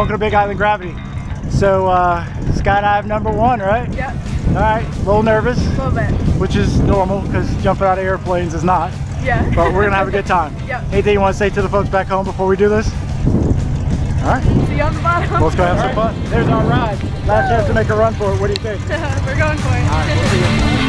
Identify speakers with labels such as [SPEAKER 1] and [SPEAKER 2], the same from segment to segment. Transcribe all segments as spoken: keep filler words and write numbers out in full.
[SPEAKER 1] welcome to Big Island Gravity. So uh, skydive number one, right?
[SPEAKER 2] Yep.
[SPEAKER 1] All right, a little nervous.
[SPEAKER 2] A little bit.
[SPEAKER 1] Which is normal because jumping out of airplanes is not.
[SPEAKER 2] Yeah.
[SPEAKER 1] But we're gonna have a good time.
[SPEAKER 2] Yep.
[SPEAKER 1] Anything you want to say to the folks back home before we do this? All right.
[SPEAKER 2] See you on the bottom.
[SPEAKER 1] Let's go have some fun. There's our ride. Last chance to make a run for it. What do you think?
[SPEAKER 2] We're going for it.
[SPEAKER 1] All right, we'll see you.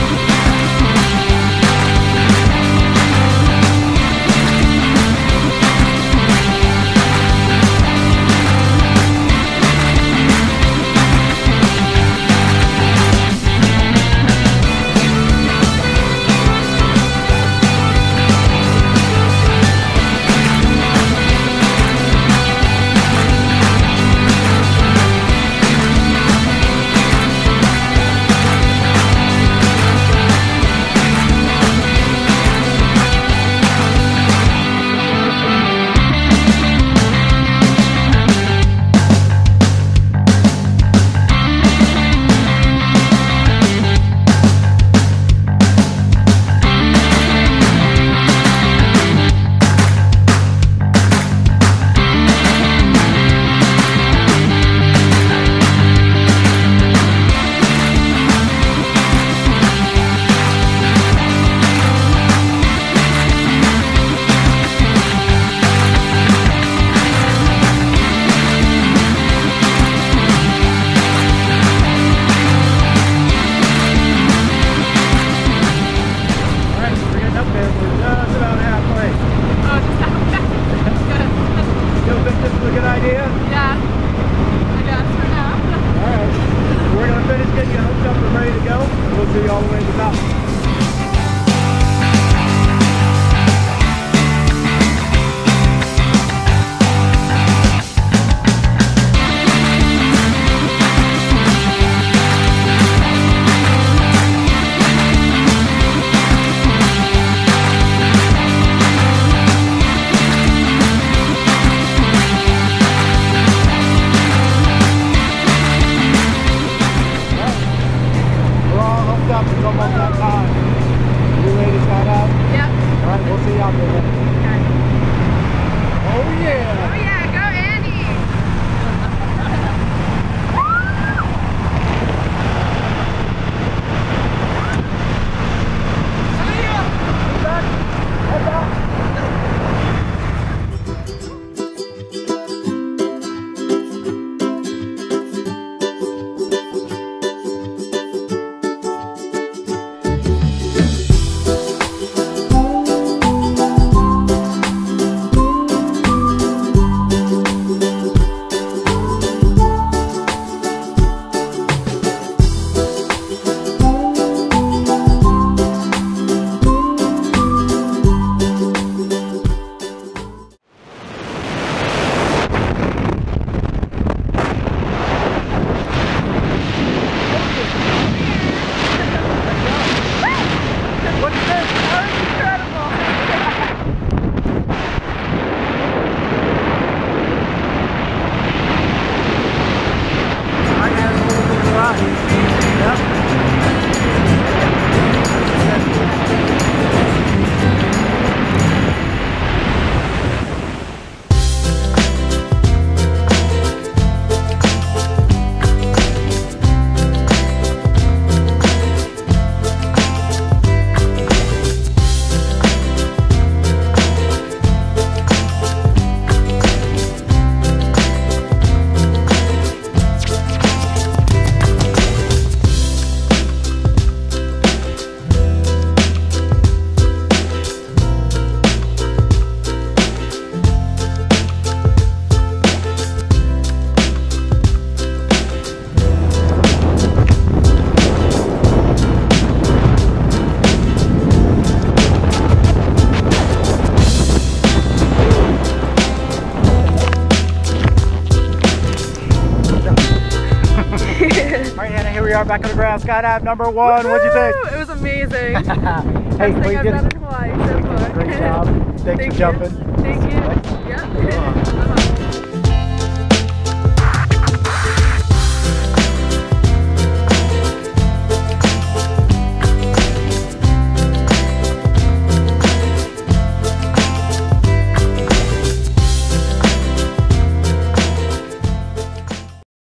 [SPEAKER 1] we are back on the ground. Skydive number one. What'd you think?
[SPEAKER 2] It was amazing.
[SPEAKER 1] Hey,
[SPEAKER 2] Best thing I've
[SPEAKER 1] did
[SPEAKER 2] done in Hawaii so far.
[SPEAKER 1] Great job. Thanks
[SPEAKER 2] Thank
[SPEAKER 1] for jumping.
[SPEAKER 2] You. Thank you. Yeah.